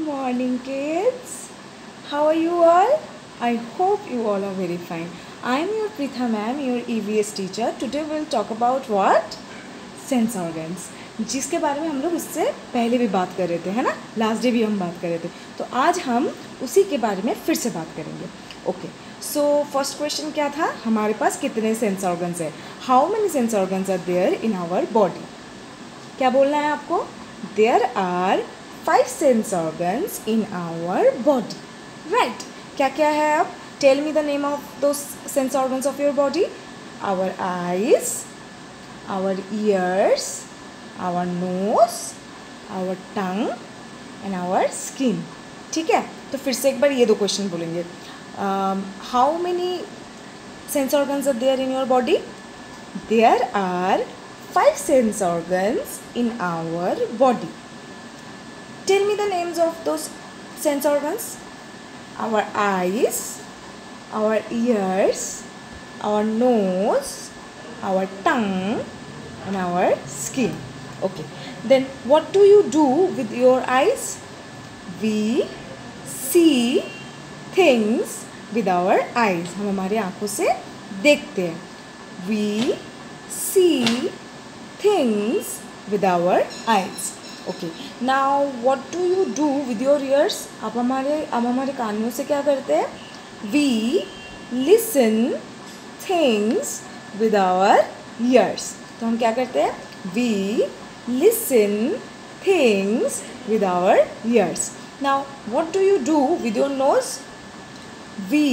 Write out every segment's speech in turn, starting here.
morning, kids. How are you all? I hope you all are very fine. I am your Pritha ma'am, your EVS teacher. Today we'll talk about what? Sense organs. जिसके बारे में हम लोग इससे पहले भी बात कर रहे थे, है ना? लास्ट डे भी हम बात कर रहे थे. तो आज हम उसी के बारे में फिर से बात करेंगे. ओके. सो फर्स्ट क्वेश्चन क्या था? हमारे पास कितने सेंस ऑर्गन्स है? How many sense organs are there in our body? क्या बोलना है आपको? There are 5 sense organs in our body. Right. क्या क्या है अब? Tell me the name of those sense organs of your body. Our eyes, our ears, our nose, our tongue and our skin. ठीक है. तो फिर से एक बार ये दो क्वेश्चन बोलेंगे. How many sense organs are there in your body? There are 5 sense organs in our body. Tell me the names of those sense organs. Our eyes, our ears, our nose, our tongue and our skin. Okay. Then what do you do with your eyes? We see things with our eyes. हम हमारे आँखों से देखते हैं. We see things with our eyes. Okay. Now what do you do with your ears? आप हमारे कानों से क्या करते हैं? We listen things with our ears. तो हम क्या करते हैं? We listen things with our ears. Now what do you do with your nose? We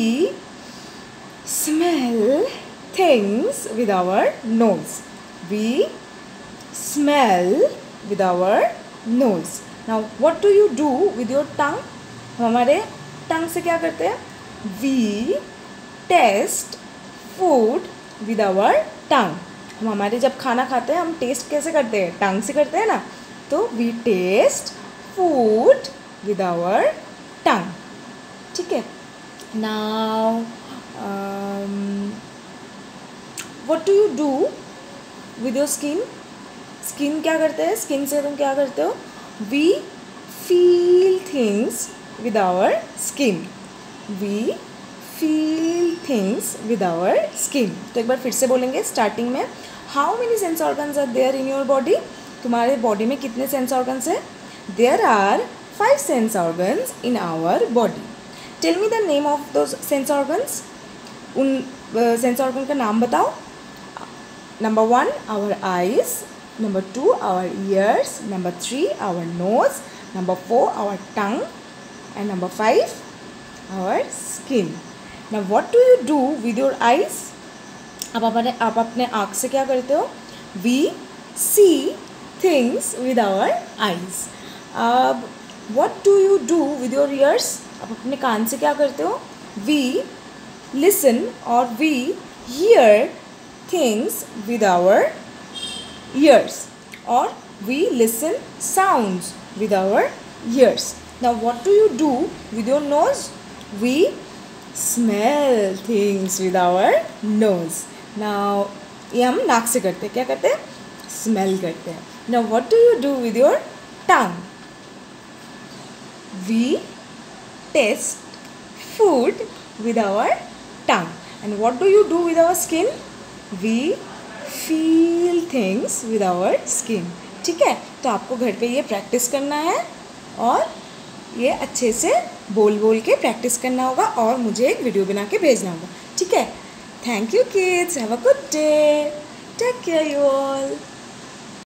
smell things with our nose. We smell with our nose. Now what do you do with your tongue? हम हमारे टंग से क्या करते हैं? We taste food with our tongue. हम हमारे जब खाना खाते हैं हम टेस्ट कैसे करते हैं? टंग से करते हैं ना. तो we taste food with our tongue. ठीक है. Now what do you do with your skin? Skin क्या करते हैं? स्किन से तुम क्या करते हो? We feel things with our skin. We feel things with our skin. तो एक बार फिर से बोलेंगे स्टार्टिंग में. How many sense organs are there in your body? तुम्हारे बॉडी में कितने सेंस ऑर्गन्स है? There are 5 sense organs in our body. Tell me the name of those sense organs. उन सेंस ऑर्गन का नाम बताओ. Number 1, our eyes. Number 2, our ears. Number 3, our nose. Number 4, our tongue. And number 5, our skin. Now what do you do with your eyes? आप अपने आँख से क्या करते हो? We see things with our eyes. What do you do with your ears? आप अपने कान से क्या करते हो? We listen or we hear things with our ears, or we listen sounds with our ears. Now what do you do with your nose? We smell things with our nose. Now ये हम नाक से करते हैं. क्या करते हैं? Smell करते हैं. Now what do you do with your tongue? We taste food with our tongue. And what do you do with our skin? We feel things with our skin. ठीक है. तो आपको घर पे ये प्रैक्टिस करना है और ये अच्छे से बोल के प्रैक्टिस करना होगा और मुझे एक वीडियो बना के भेजना होगा. ठीक है. Thank you kids. Have a good day. Take care you all.